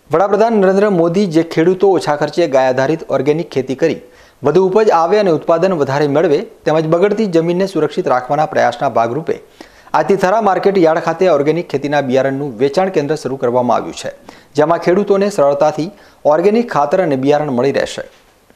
વડાપ્રધાન નરેન્દ્ર મોદી જે ખેડૂતો ઓછા ખર્ચે ગાય આધારિત ઓર્ગેનિક ખેતી કરી વધુ ઉપજ આવે અને ઉત્પાદન વધારે મેળવે તેમજ બગડતી જમીનને સુરક્ષિત રાખવાના પ્રયાસના ભાગરૂપે આજથી થરા માર્કેટ યાર્ડ ખાતે ઓર્ગેનિક ખેતીના બિયારણનું વેચાણ કેન્દ્ર શરૂ કરવામાં આવ્યું છે, જેમાં ખેડૂતોને સરળતાથી ઓર્ગેનિક ખાતર અને બિયારણ મળી રહેશે।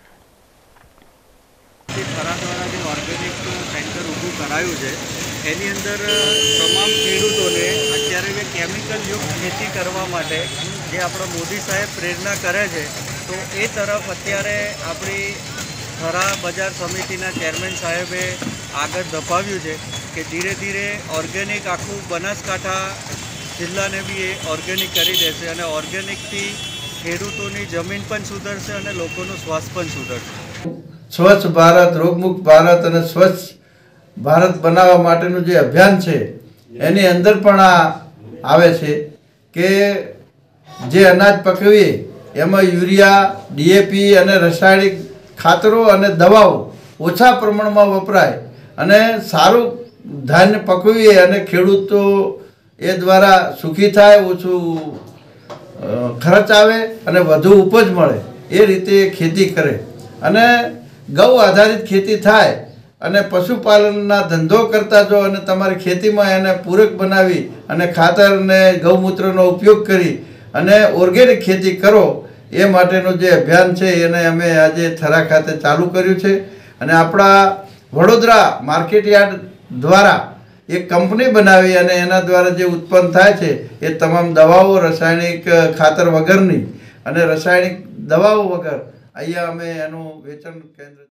એની અંદર તમામ ખેડૂતોને અત્યારે કેમિકલ યુક્ત ખેતી કરવા માટે જે આપણા મોદી સાહેબ પ્રેરણા કરે છે, તો એ તરફ અત્યારે આપણી થરા બજાર સમિતિના ચેરમેન સાહેબે આગળ ધપાવ્યું છે કે ધીરે ધીરે ઓર્ગેનિક આખું બનાસકાંઠા જિલ્લાને બી એ ઓર્ગેનિક કરી દેશે અને ઓર્ગેનિકથી ખેડૂતોની જમીન પણ સુધરશે અને લોકોનું સ્વાસ્થ્ય પણ સુધરશે। સ્વચ્છ ભારત, રોગમુક્ત ભારત અને સ્વચ્છ ભારત બનાવવા માટેનું જે અભિયાન છે એની અંદર પણ આ આવે છે કે જે અનાજ પકવીએ એમાં યુરિયા, ડીએપી અને રાસાયણિક ખાતરો અને દવાઓ ઓછા પ્રમાણમાં વપરાય અને સારું ધાન્ય પકવીએ અને ખેડૂતો એ દ્વારા સુખી થાય, ઓછું ખર્ચ આવે અને વધુ ઉપજ મળે એ રીતે ખેતી કરે અને ગૌ આધારિત ખેતી થાય અને પશુપાલનના ધંધો કરતા જો અને તમારી ખેતીમાં એને પૂરક બનાવી અને ખાતર અને ગૌમૂત્રનો ઉપયોગ કરી અને ઓર્ગેનિક ખેતી કરો એ માટેનું જે અભિયાન છે એને અમે આજે થરા ખાતે ચાલુ કર્યું છે અને આપણા વડોદરા માર્કેટ યાર્ડ દ્વારા એક કંપની બનાવી અને એના દ્વારા જે ઉત્પન્ન થાય છે એ તમામ દવાઓ રાસાયણિક ખાતર વગરની અને રાસાયણિક દવાઓ વગર અહીંયા અમે એનું વેચાણ કેન્દ્ર